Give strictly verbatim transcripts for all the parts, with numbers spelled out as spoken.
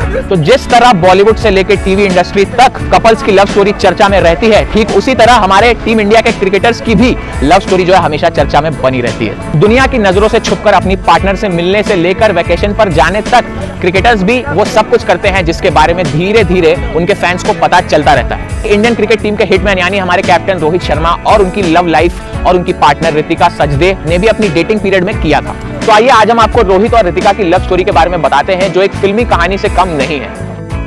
तो जिस तरह बॉलीवुड से लेकर टीवी इंडस्ट्री तक कपल्स की लव स्टोरी चर्चा में रहती है, ठीक उसी तरह हमारे टीम इंडिया के क्रिकेटर्स की भी लव स्टोरी जो है हमेशा चर्चा में बनी रहती है। दुनिया की नजरों से छुपकर अपनी पार्टनर से मिलने से लेकर वेकेशन पर जाने तक क्रिकेटर्स भी वो सब कुछ करते हैं जिसके बारे में धीरे धीरे उनके फैंस को पता चलता रहता है। इंडियन क्रिकेट टीम के हिटमैन यानी हमारे कैप्टन रोहित शर्मा और उनकी लव लाइफ और उनकी पार्टनर रितिका सचदे ने भी अपनी डेटिंग पीरियड में किया था। तो आइए आज हम आपको रोहित और रितिका की लव स्टोरी के बारे में बताते हैं जो एक फिल्मी कहानी से कम नहीं है।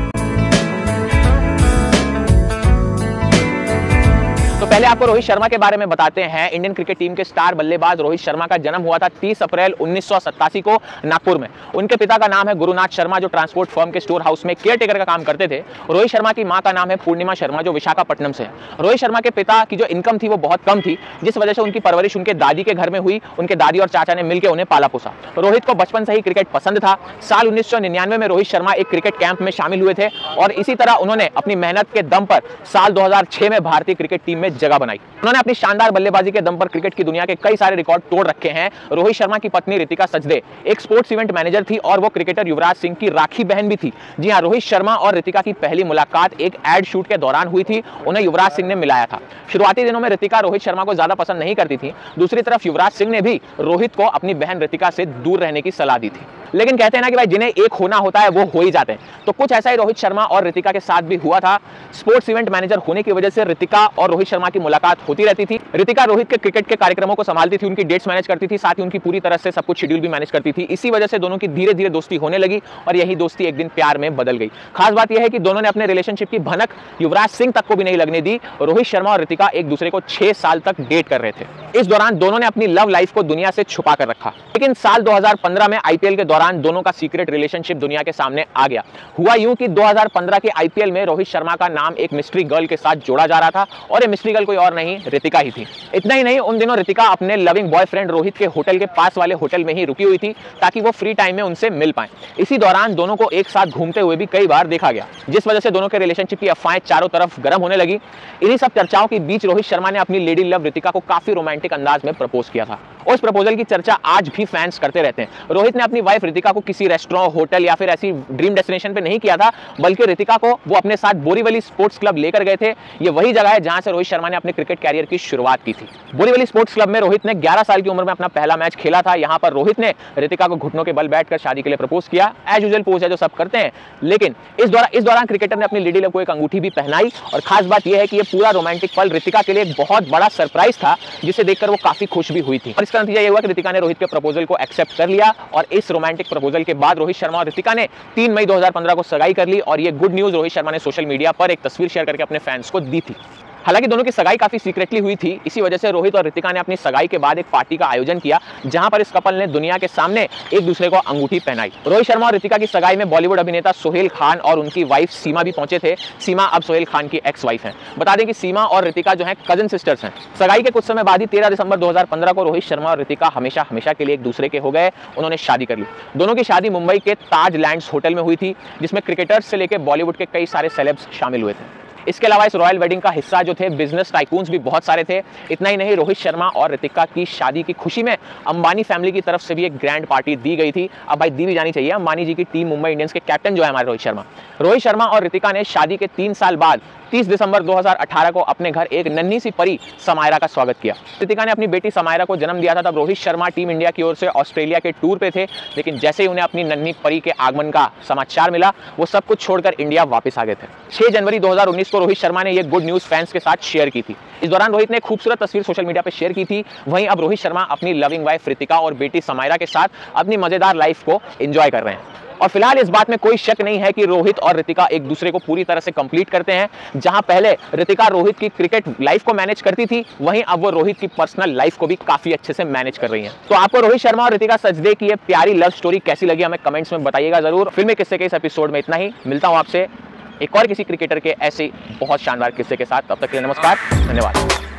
तो पहले आपको रोहित शर्मा के बारे में बताते हैं। इंडियन क्रिकेट टीम के स्टार बल्लेबाज रोहित शर्मा का जन्म हुआ था तीस अप्रैल उन्नीस सौ सत्तासी को नागपुर में। उनके पिता का नाम है गुरुनाथ शर्मा जो ट्रांसपोर्ट फर्म के स्टोर हाउस में केयर टेकर का काम करते थे। रोहित शर्मा की मां का नाम है पूर्णिमा शर्मा जो विशाखापट्टनम से है। रोहित शर्मा के पिता की जो इनकम थी वो बहुत कम थी, जिस वजह से उनकी परवरिश उनके दादी के घर में हुई। उनके दादी और चाचा ने मिलकर उन्हें पाला पोसा। रोहित को बचपन से ही क्रिकेट पसंद था। साल उन्नीस सौ निन्यानवे में रोहित शर्मा एक क्रिकेट कैंप में शामिल हुए थे और इसी तरह उन्होंने अपनी मेहनत के दम पर साल दो हजार छह में भारतीय क्रिकेट टीम में जगह बनाई। उन्होंने अपनी शानदार बल्लेबाजी के दम पर क्रिकेट की दुनिया के कई सारे रिकॉर्ड तोड़ रखे हैं। रोहित शर्मा की पत्नी रितिका सचदे एक स्पोर्ट्स इवेंट मैनेजर थी और वो क्रिकेटर युवराज सिंह की राखी बहन भी थी। जी हां, रोहित शर्मा और रितिका की पहली मुलाकात एक एड शूट के दौरान हुई थी। उन्हें युवराज सिंह ने मिलाया था। शुरुआती दिनों में रितिका रोहित शर्मा को ज्यादा पसंद नहीं करती थी। दूसरी तरफ युवराज सिंह ने भी रोहित को अपनी बहन रितिका से दूर रहने की सलाह दी थी। लेकिन कहते हैं ना कि भाई जिन्हें एक होना होता है वो हो ही जाते हैं। तो कुछ ऐसा ही रोहित शर्मा और रितिका के साथ भी हुआ था। स्पोर्ट्स इवेंट मैनेजर होने की वजह से रितिका और रोहित शर्मा की मुलाकात होती रहती थी। रितिका रोहित के क्रिकेट के कार्यक्रमों को संभालती थी, उनकी डेट्स मैनेज करती थी, साथ ही उनकी पूरी तरह से सब कुछ शेड्यूल भी मैनेज करती थी। इसी वजह से दोनों की धीरे धीरे दोस्ती होने लगी और यही दोस्ती एक दिन प्यार में बदल गई। खास बात यह है कि दोनों ने अपने रिलेशनशिप की भनक युवराज सिंह तक को भी नहीं लगने दी। रोहित शर्मा और रितिका एक दूसरे को छह साल तक डेट कर रहे थे। इस दौरान दोनों ने अपनी लव लाइफ को दुनिया से छुपा कर रखा। लेकिन साल दो हजार पंद्रह में आईपीएल के दौरान दोनों का सीक्रेट रिलेशनशिप दुनिया के सामने आ गया। हुआ यूं कि दो हजार पंद्रह के आईपीएल में रोहित शर्मा का नाम एक मिस्ट्री गर्ल के साथ जोड़ा जा रहा था और ये मिस्ट्री गर्ल कोई और नहीं रितिका ही थी। इतना ही नहीं, उन दिनों रितिका अपने लविंग बॉयफ्रेंड रोहित के होटल के पास वाले होटल में ही रुकी हुई थी ताकि वो फ्री टाइम में उनसे मिल पाए। इसी दौरान दोनों को एक साथ घूमते हुए भी कई बार देखा गया, जिस वजह से दोनों के रिलेशनशिप की अफवाहें चारों तरफ गर्म होने लगी। इन्हीं सब चर्चाओं के बीच रोहित शर्मा ने अपनी लेडी लव रितिका को काफी रोमांटिक अंदाज में प्रपोज किया था। उस प्रपोजल की चर्चा आज भी फैंस करते रहते हैं। रोहित ने अपनी वाइफ रितिका को किसी रेस्टोरेंट, होटल या फिर ऐसी ड्रीम डेस्टिनेशन पे नहीं किया था, बल्कि रितिका को वो अपने साथ बोरीवली स्पोर्ट्स क्लब लेकर गए थे। ये वही जगह है जहां से रोहित शर्मा ने अपने क्रिकेट कैरियर की शुरुआत की थी। बोरीवली स्पोर्ट्स क्लब में रोहित ने ग्यारह साल की उम्र में अपना पहला मैच खेला था। यहां पर रोहित ने रितिका को घुटनों के बल बैठकर शादी के लिए प्रपोज किया। एज यूजुअल पोज है जो सब करते हैं। लेकिन इस दौरान इस दौरान क्रिकेटर ने अपनी लेडी लव को एक अंगूठी भी पहनाई और खास बात यह है कि यह पूरा रोमांटिक पल रितिका के लिए एक बहुत बड़ा सरप्राइज था, जिसे देखकर वो काफी खुश भी हुई थी। और इसका नतीजा यह हुआ कि रितिका ने रोहित के प्रपोजल को एक्सेप्ट कर लिया और इस रोमांटिक प्रपोजल के बाद रोहित शर्मा और रितिका ने तीन मई दो हजार पंद्रह को सगाई कर ली। और ये गुड न्यूज रोहित शर्मा ने सोशल मीडिया पर एक तस्वीर शेयर करके अपने फैंस को दी थी। हालांकि दोनों की सगाई काफी सीक्रेटली हुई थी। इसी वजह से रोहित और रितिका ने अपनी सगाई के बाद एक पार्टी का आयोजन किया, जहां पर इस कपल ने दुनिया के सामने एक दूसरे को अंगूठी पहनाई। रोहित शर्मा और रितिका की सगाई में बॉलीवुड अभिनेता सोहेल खान और उनकी वाइफ सीमा भी पहुंचे थे। सीमा अब सोहेल खान की एक्स वाइफ हैं। बता दें कि सीमा और रितिका जो है कजन सिस्टर्स हैं। सगाई के कुछ समय बाद ही तेरह दिसंबर दो हजार पंद्रह को रोहित शर्मा और रितिका हमेशा हमेशा के लिए एक दूसरे के हो गए। उन्होंने शादी कर ली। दोनों की शादी मुंबई के ताज लैंड्स होटल में हुई थी, जिसमें क्रिकेटर्स से लेकर बॉलीवुड के कई सारे सेलेब्स शामिल हुए थे। इसके अलावा इस रॉयल वेडिंग का हिस्सा जो थे बिजनेस टाइकून्स भी बहुत सारे थे। इतना ही नहीं, रोहित शर्मा और रितिका की शादी की खुशी में अंबानी फैमिली की तरफ से भी एक ग्रैंड पार्टी दी गई थी। अब भाई दी भी जानी चाहिए। अंबानी जी की टीम मुंबई इंडियंस के कैप्टन जो है हमारे रोहित शर्मा। रोहित शर्मा और रितिका ने शादी के तीन साल बाद तीस दिसंबर दो हजार अठारह को अपने घर एक नन्ही सी परी समायरा का स्वागत किया। रितिका ने अपनी बेटी समायरा को जन्म दिया था। तब रोहित शर्मा टीम इंडिया की ओर से ऑस्ट्रेलिया के टूर पे थे, लेकिन जैसे ही उन्हें अपनी नन्ही परी के आगमन का समाचार मिला, वो सब कुछ छोड़कर इंडिया वापस आ गए थे। छह जनवरी दो हजार उन्नीस को रोहित शर्मा ने यह गुड न्यूज फैंस के साथ शेयर की थी। इस दौरान रोहित ने एक खूबसूरत तस्वीर सोशल मीडिया पर शेयर की थी। वहीं अब रोहित शर्मा अपनी लविंग वाइफ रितिका और बेटी समायरा के साथ अपनी मजेदार लाइफ को एंजॉय कर रहे हैं। और फिलहाल इस बात में कोई शक नहीं है कि रोहित और रितिका एक दूसरे को पूरी तरह से कंप्लीट करते हैं। जहां पहले रितिका रोहित की क्रिकेट लाइफ को मैनेज करती थी, वहीं अब वो रोहित की पर्सनल लाइफ को भी काफी अच्छे से मैनेज कर रही हैं। तो आपको रोहित शर्मा और रितिका सचदे की ये प्यारी लव स्टोरी कैसी लगी, हमें कमेंट्स में बताइएगा जरूर। फिल्मी किस्से के इस एपिसोड में इतना ही। मिलता हूं आपसे एक और किसी क्रिकेटर के ऐसे बहुत शानदार किस्से के साथ। तब तक के लिए नमस्कार, धन्यवाद।